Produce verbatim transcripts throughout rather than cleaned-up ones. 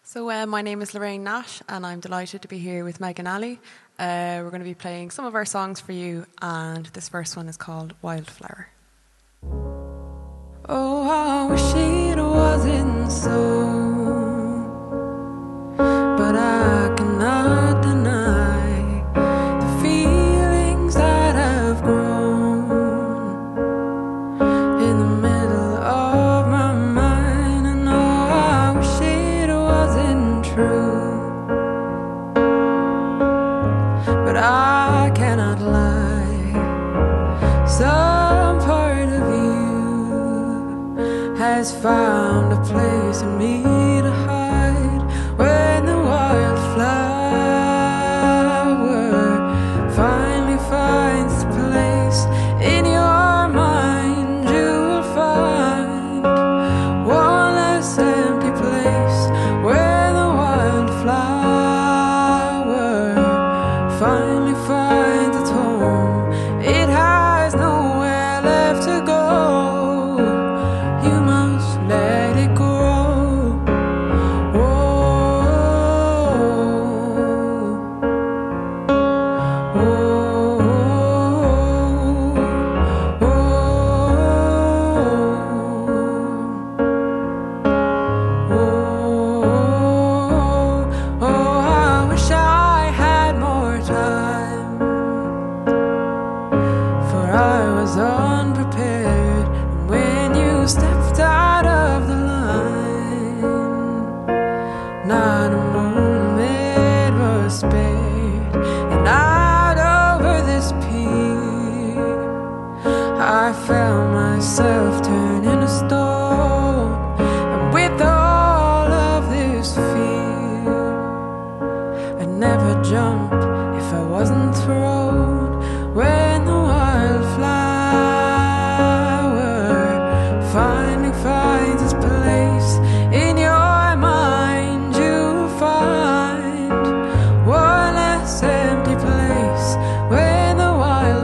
So uh, my name is Lorraine Nash and I'm delighted to be here with Meghan Ali. Uh, we're going to be playing some of our songs for you, and this first one is called Wildflower. Oh, I wish it wasn't so, but I cannot deny the feelings that have grown in the middle of my mind. And oh, I wish it wasn't true, but I cannot lie. Some part of you has found a place in me to hide. When the wildflower finally finds a place in your mind, you will find one less empty place. Where the wildflower finally finds its home, it has nowhere left to go. You must let it grow. Whoa, whoa, whoa. Oh, I wish I had more time, for I was unprepared. And when you stepped out of the line, not a moment was spared. And out over this pier, I found myself turning to stone. And with all of this fear, I'd never jump if I wasn't thrown. When the wildflower finally finds its place in your mind, you'll find one less empty place. When the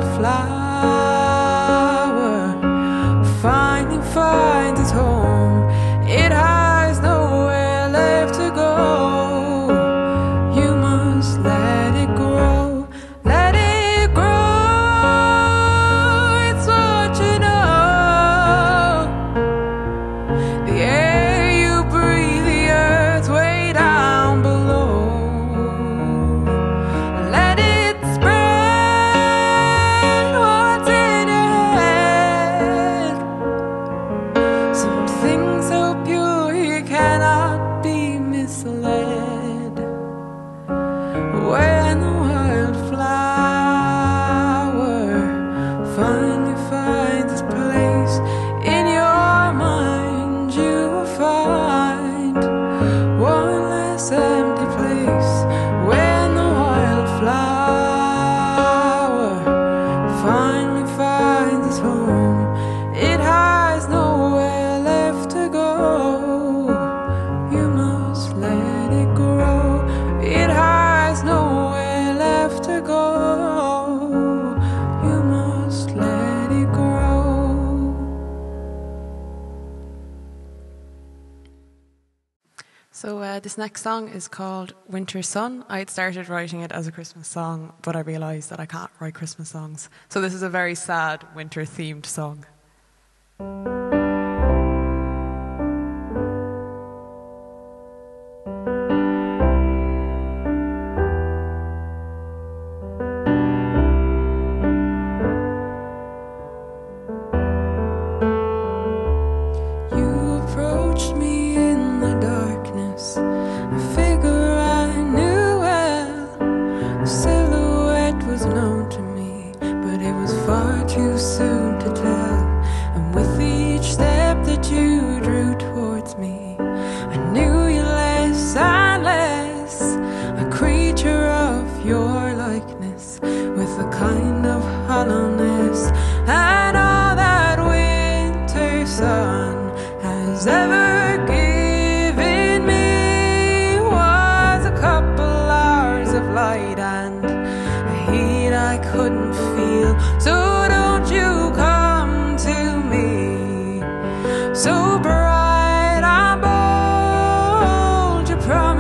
wildflower finally finds its home, it has nowhere left to go. You must let it grow, let it grow. It's what you know. The air you breathe, the earth way down below. Let it spread what's in your head. Something so pure you cannot be misled. When the wildflower finally finds its place in your mind, you will find one less empty place. When the wildflower finally finds its home, it has nowhere left to go. You must let it grow. It has nowhere left to go. You must let it grow. So uh, this next song is called Winter Sun. I had started writing it as a Christmas song, but I realised that I can't write Christmas songs. So this is a very sad winter-themed song. You approached me in the darkness, a figure I knew well. The silhouette was known to me, but it was far too soon to tell. And with each step that you drew towards me, I knew you less and less, a creature of your likeness, with a kind of hollowness. And all that winter sun has ever given me was a couple hours of light and a heat I couldn't feel. So don't you come to me so bright and bold. You promised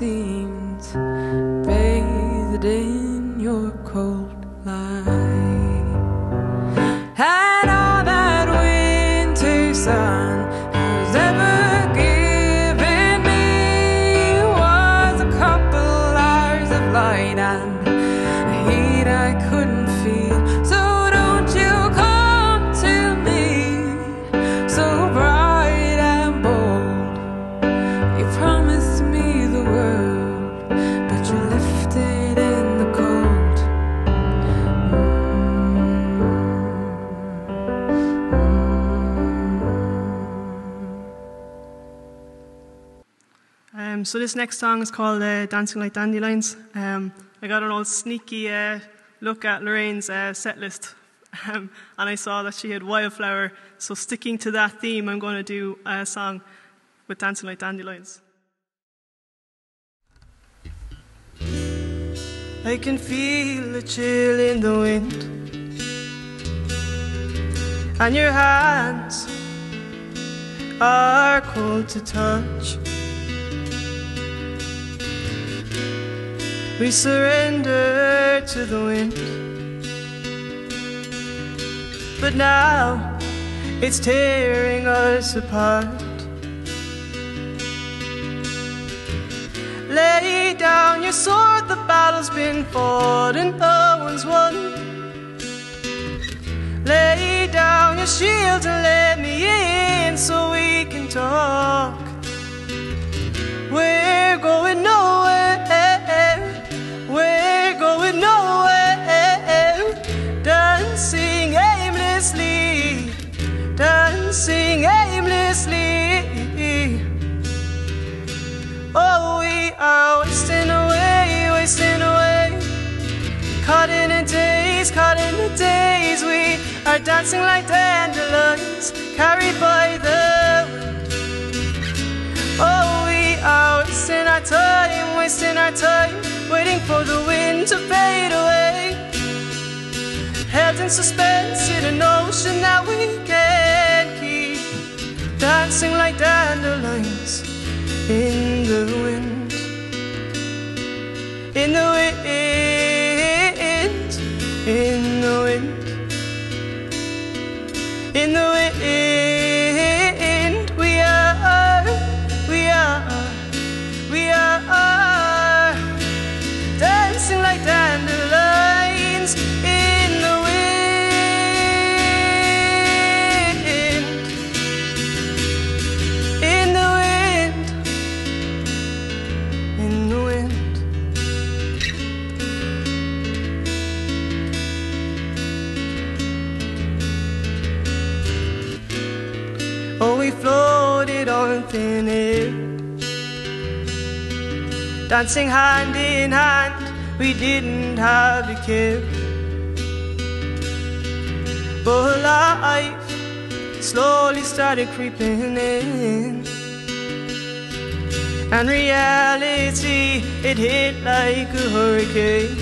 seemed bathed in your cold light. And all that winter sun has ever given me was a couple hours of light and a heat I couldn't feel. So don't you come to me so bright and bold. You promised me the world, but you left it in the cold. Um, so this next song is called uh, Dancing Like Dandelions. Um, I got an old sneaky uh, look at Lorraine's uh, set list um, and I saw that she had Wildflower. So sticking to that theme, I'm going to do a song with Dancing Like Dandelions. I can feel a chill in the wind, and your hands are cold to touch. We surrender to the wind, but now it's tearing us apart. Lay down your sword, the battle's been fought and no one's won. Lay down your shield and let me in so we can talk. We're going nowhere, we're going nowhere. Dancing aimlessly, dancing aimlessly. Oh, we are wasting away, wasting away. Caught in a daze, caught in a daze. We are dancing like dandelions, carried by the wind. Oh, we are wasting our time, wasting our time, waiting for the wind to fade away. Held in suspense in an ocean that we can't keep. Dancing like dandelions in the wind, in the wind, in the wind, in the wind. We are, we are, we are dancing like dandelions in the wind, in the wind, in the wind. Oh, we floated on thin air, dancing hand in hand, we didn't have a care. But life slowly started creeping in, and reality, it hit like a hurricane.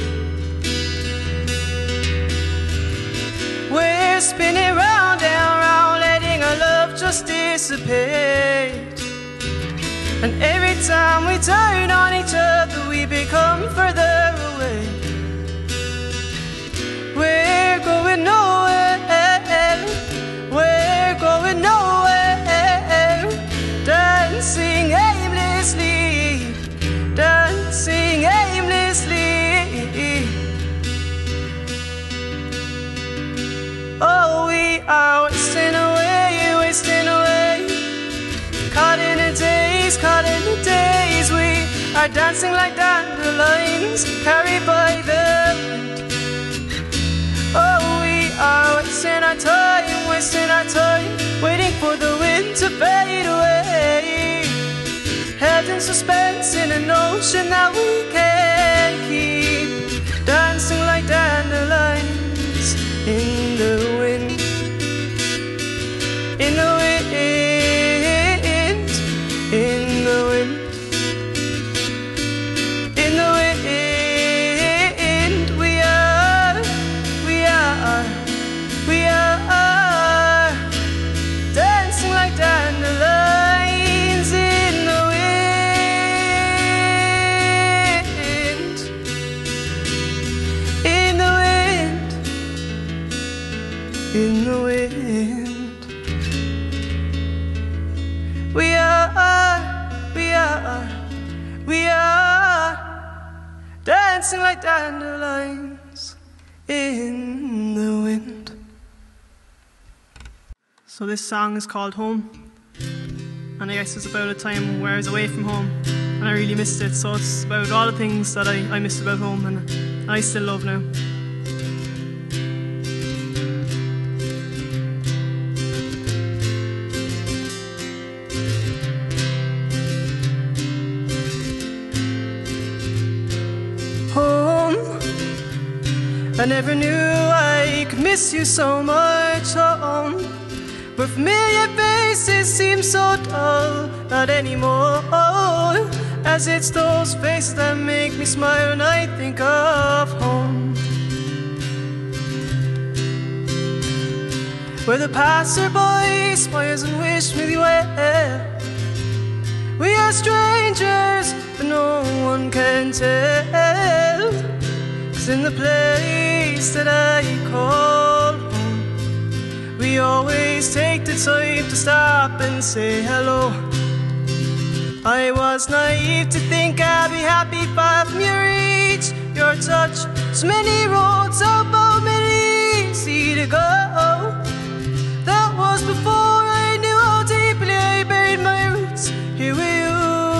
We're spinning round and round, letting our love just dissipate. And every time we turn on each other, we become further away. We're going nowhere, we're going nowhere. Dancing aimlessly, dancing aimlessly. Oh, we are wasting away, wasting away. Caught in a daze, caught in a daze. We are dancing like dandelions, carried by the wind. Oh, we are wasting our time, wasting our time, waiting for the wind to fade away. Held in suspense in an ocean that we can't keep. Dancing like dandelions in the wind, in the wind, in the wind, in the wind. We are, we are, we are dancing like dandelions in the wind. wind. We are, we are, we are dancing like dandelions in the wind. So this song is called Home, and I guess it's about a time where I was away from home and I really missed it. So it's about all the things that I, I missed about home and I still love now. Home, I never knew I could miss you so much. Home, where familiar faces seem so dull, not anymore. As it's those faces that make me smile when I think of home. Where the passerby smiles and wishes me well. We are strangers, but no one can tell. 'Cause in the place that I call home, we always take the time to stop and say hello. I was naive to think I'd be happy far from your reach, your touch. So many roads, so many easy to go. That was before I knew how deeply I buried my roots here with you.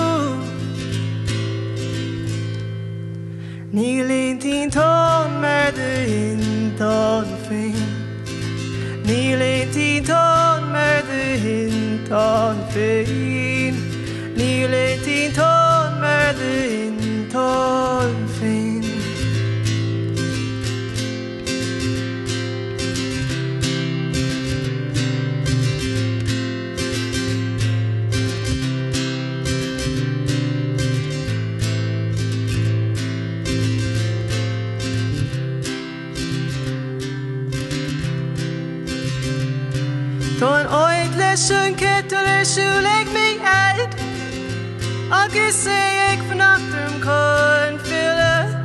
Níl tin ton mer de in ton fin. Níl tin ton mer de in ton fin. Níl tin ton mer de in ton fin. Ton ooit lessen kettelen schuleg me uit. Agus say ik vannacht hem kan vullen.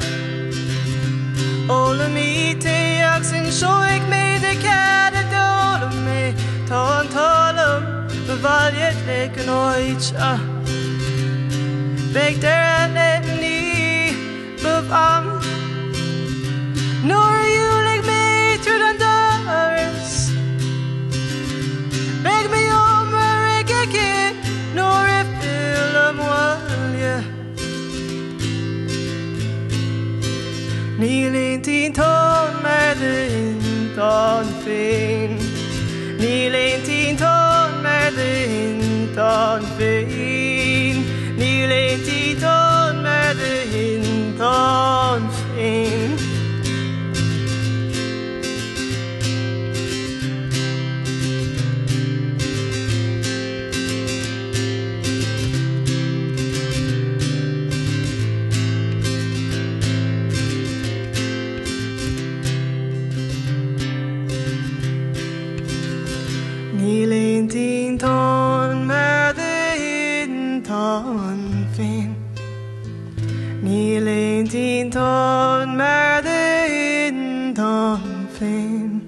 Alle me te jaksen show ik me de kade dolen me. Ton tolum beval je het lekker nooit. Bek der en het niet bevam. Nor you like me through the doors. Beg me om where I get it, nor if I'm well, yeah. Níl tin ton mer de in ton fin. Níl tin ton mer de in ton fin. Níl tin ton mer de in ton fin. Níl tin ton mer de in ton fin. Níl tin ton mer de in ton fin.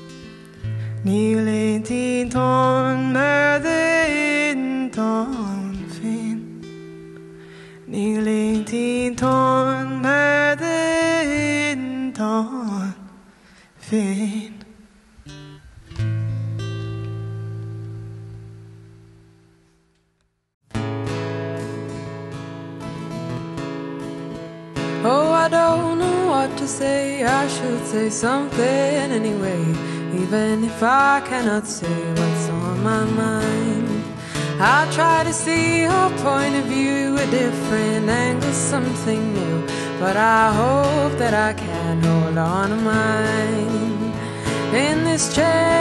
Níl tin ton mer de in ton fin. Níl tin ton mer de in ton fin. Oh, I don't know what to say. I should say something anyway, even if I cannot say what's on my mind. I try to see her point of view, a different angle, something new, but I hope that I can hold on to mine. In this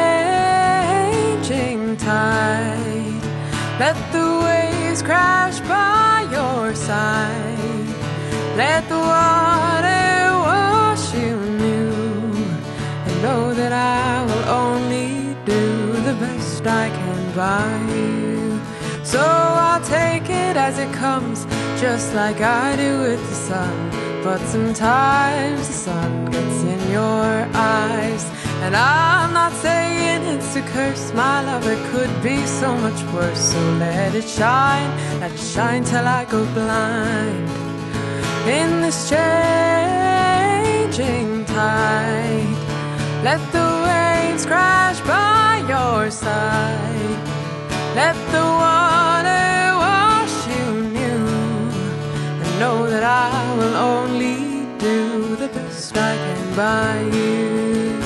changing tide, let the waves crash by your side. Let the water wash you new, and know that I will only do the best I can by you. So I'll take it as it comes, just like I do with the sun. But sometimes the sun gets in your your eyes. And I'm not saying it's a curse, my love, it could be so much worse. So let it shine, let it shine till I go blind. In this changing tide, let the waves crash by your side. Let the water wash you new, and know that I will only do the best I can by you.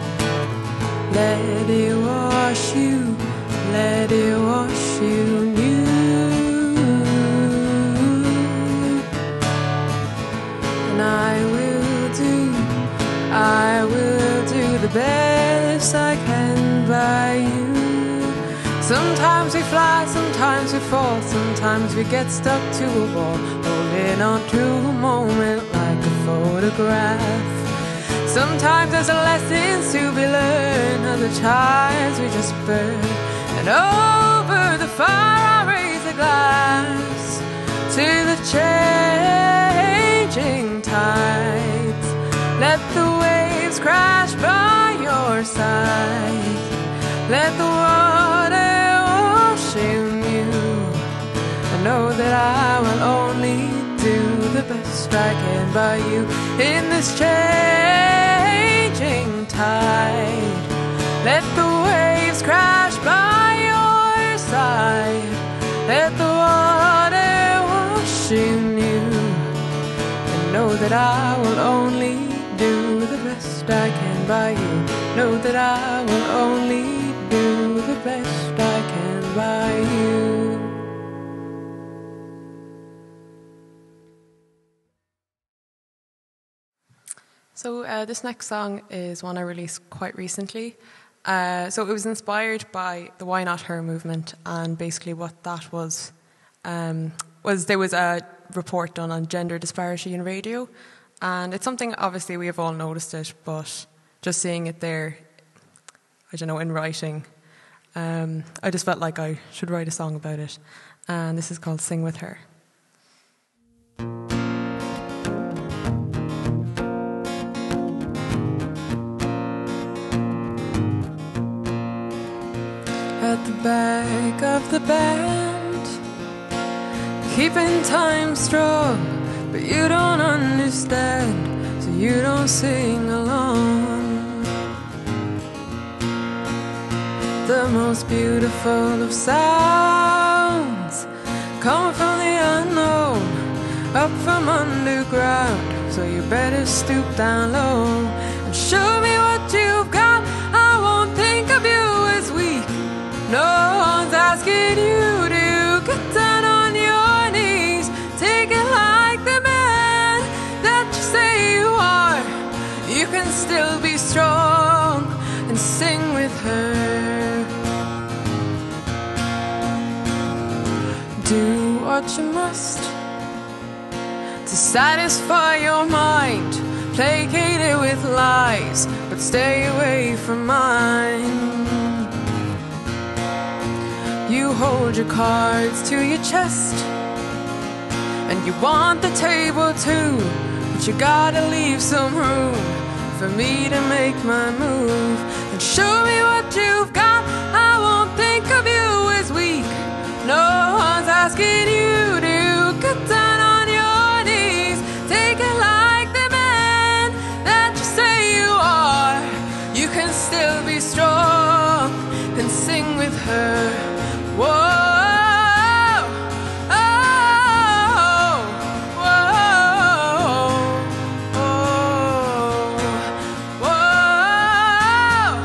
Let it wash you, let it wash you new. And I will do, I will do the best I can by you. Sometimes we fly, sometimes we fall, sometimes we get stuck to a wall, holding on to a moment like a photograph. Sometimes there's lessons to be learned, other times we just burn. And over the fire I raise a glass to the changing tides. Let the waves crash by your side. Let the water wash you new. I know that I will only do the best I can by you. In this changing tide, let the waves crash by your side. Let the water wash you new. And know that I will only do the best I can by you. Know that I will only do the best I can by you. So uh, this next song is one I released quite recently. Uh, so it was inspired by the Why Not Her movement, and basically what that was um, was there was a report done on gender disparity in radio, and it's something obviously we have all noticed it, but just seeing it there, I don't know, in writing, um, I just felt like I should write a song about it, and this is called Sing With Her. At the back of the band, keeping time strong, but you don't understand, so you don't sing along. The most beautiful of sounds, coming from the unknown, up from underground, so you better stoop down low and show me what you've got. I won't think of you as weak. No one's asking you to get down on your knees. Take it like the man that you say you are. You can still be strong and sing with her. Do what you must to satisfy your mind. Placate it with lies, but stay away from mine. You hold your cards to your chest, and you want the table too, but you gotta leave some room for me to make my move. And show me what you've got. I won't think of you as weak. No one's asking you to get down on your knees. Take it like the man that you say you are. You can still be strong and sing with her. Whoa, oh, whoa, oh, whoa,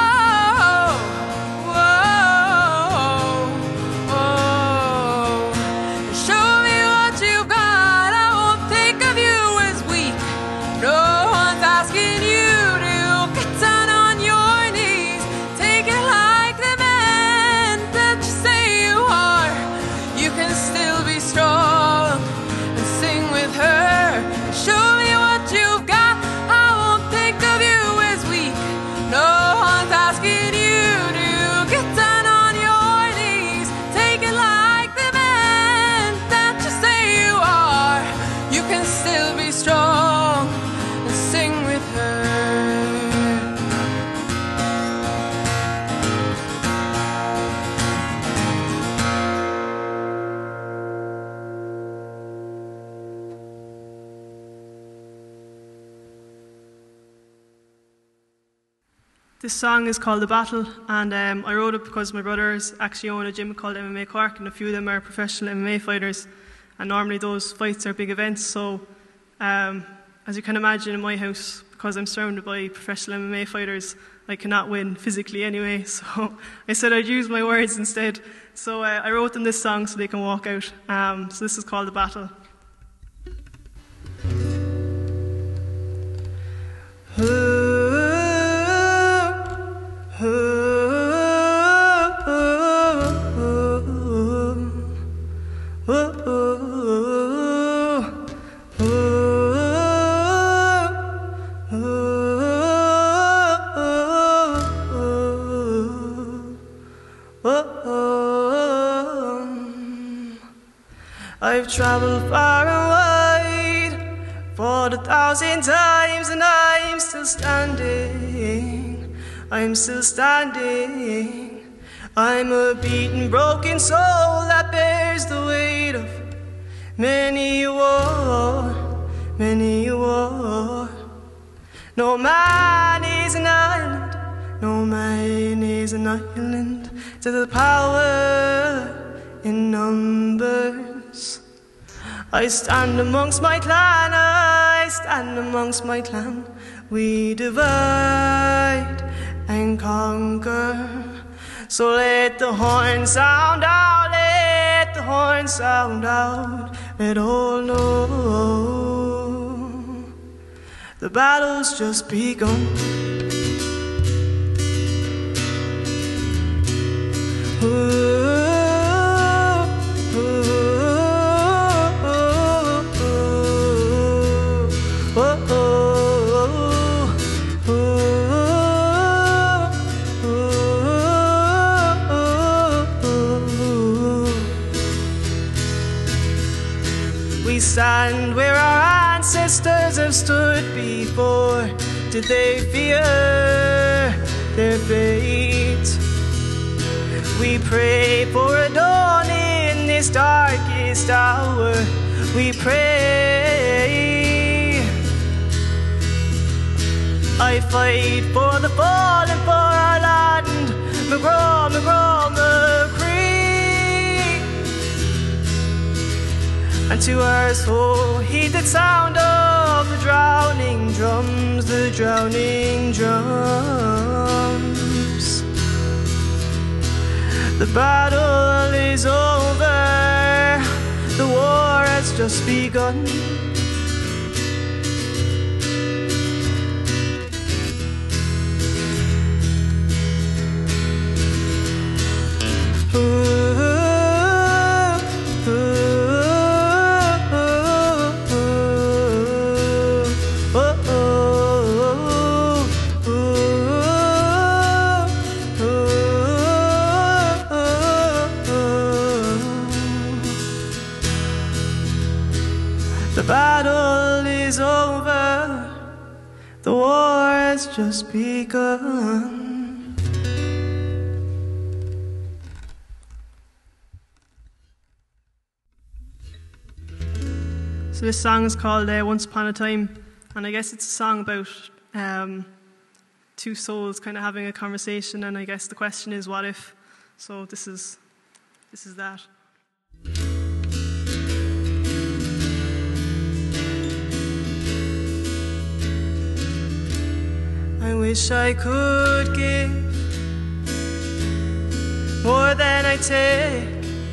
whoa, whoa, whoa. This song is called The Battle, and um, I wrote it because my brothers actually own a gym called M M A Cork, and a few of them are professional M M A fighters, and normally those fights are big events. So um, as you can imagine, in my house, because I'm surrounded by professional M M A fighters, I cannot win physically anyway, so I said I'd use my words instead. So uh, I wrote them this song so they can walk out. Um, so this is called The Battle. I've traveled far and wide for the thousand times, and I'm still standing, I'm still standing. I'm a beaten, broken soul that bears the weight of many a war, many a war. No man is an island, no man is an island to the power in numbers. I stand amongst my clan, I stand amongst my clan. We divide and conquer. So let the horn sound out, let the horn sound out. Let all know the battle's just begun. Ooh. Stand where our ancestors have stood before. Did they fear their fate? We pray for a dawn in this darkest hour. We pray. I fight for the fallen, for our land. McGraw, McGraw, McCree. And to our soul, heed the sound of the drowning drums, the drowning drums. The battle is over, the war has just begun. Ooh. The battle is over, the war has just begun. So this song is called uh, Once Upon a Time, and I guess it's a song about um, two souls kind of having a conversation, and I guess the question is, what if? So this is, this is that. I wish I could give more than I take.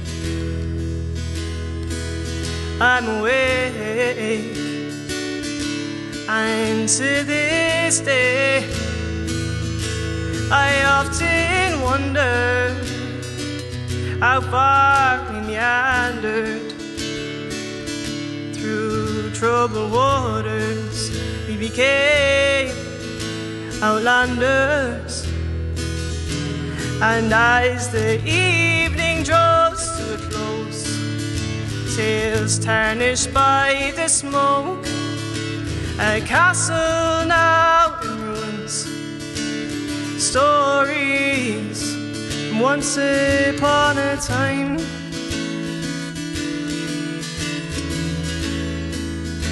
I'm awake, and to this day I often wonder how far we meandered through troubled waters. We became outlanders, and as the evening draws to a close, tales tarnished by the smoke, a castle now in ruins, stories from once upon a time.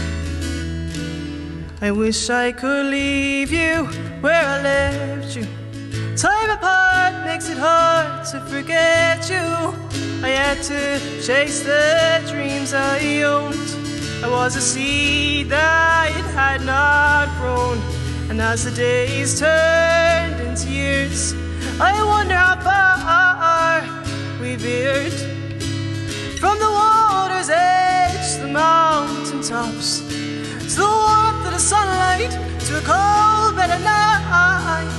I wish I could leave you where I left you, Time apart makes it hard to forget you. I had to chase the dreams I owned. I was a seed that had not grown, and as the days turned into years, I wonder how far we veered from the water's edge to the mountain tops, to the warmth of the sunlight, to a cold better night.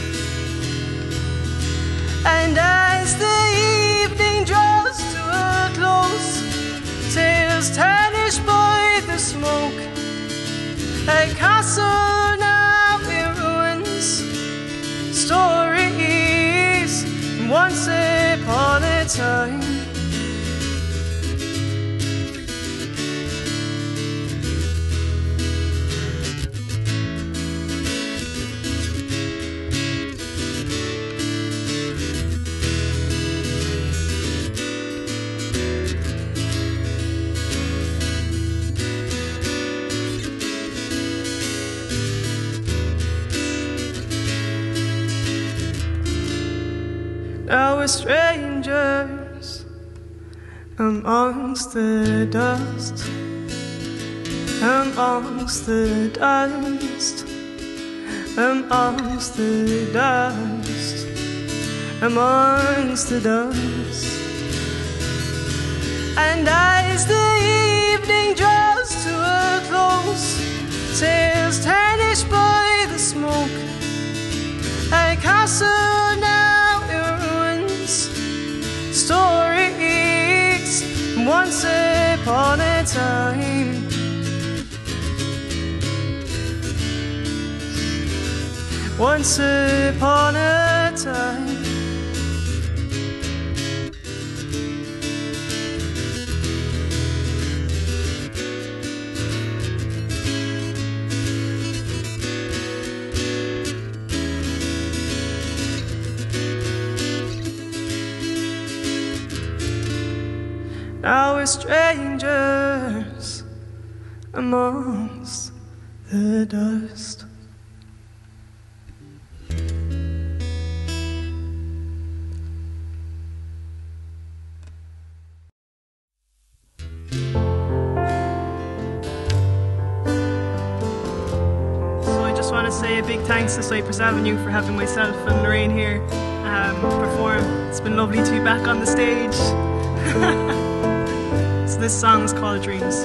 And as the evening draws to a close, tales tarnished by the smoke, a castle now in ruins, stories once upon a time. Now we're strangers amongst the dust, amongst the dust, amongst the dust, amongst the dust. And as the evening draws to a close, tales tarnished by the smoke, a castle now in ruins, stories once upon a time. Once upon a time. Now we're strangers amongst the dust. Say a big thanks to Cyprus Avenue for having myself and Lorraine here um, perform. It's been lovely to be back on the stage. So this song's called Dreams.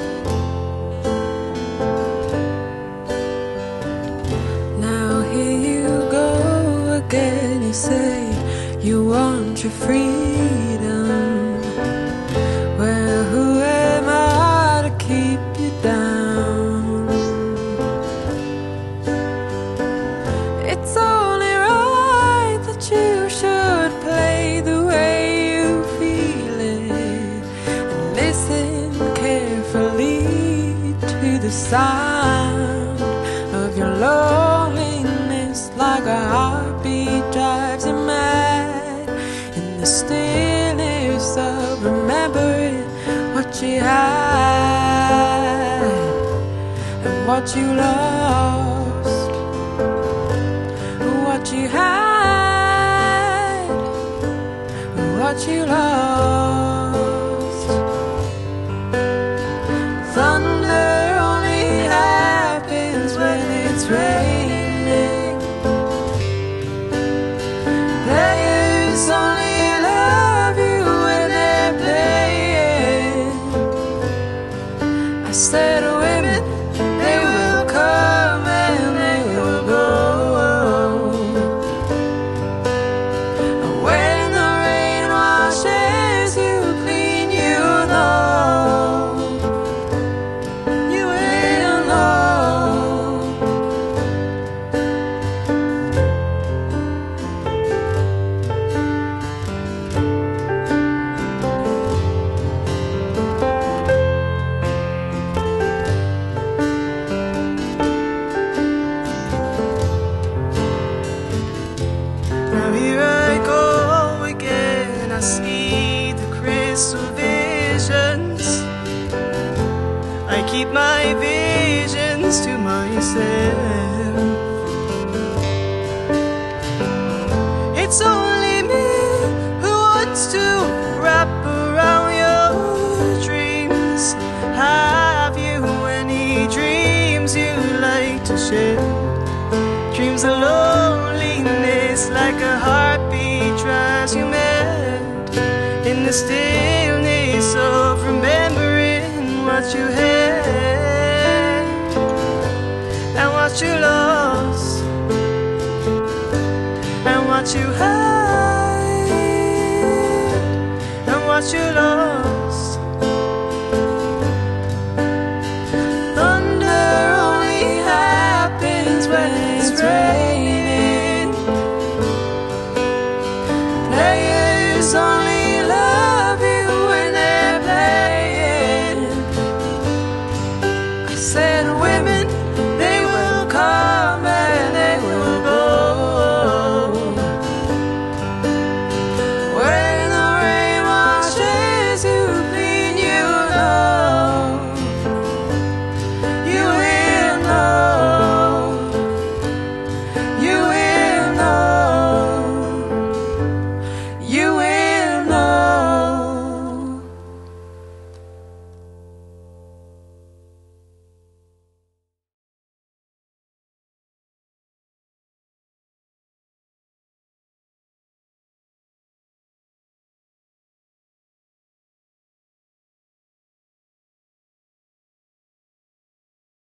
Now here you go again, you say you want your freedom. Well, who am I to keep you down? The sound of your loneliness, like a heartbeat, drives you mad. In the stillness of remembering what you had and what you lost, what you had and what you lost. Thunder raining, players only love you when they're playing. I said women, they will come and they will go. And when the rain washes you clean, you know, you will know. I see the crystal visions. I keep my visions to myself. have you any dreams you like to share? Dreams of loneliness like a heartbeat drives you mad. In the stillness of remembering what you had and what you lost and what you had.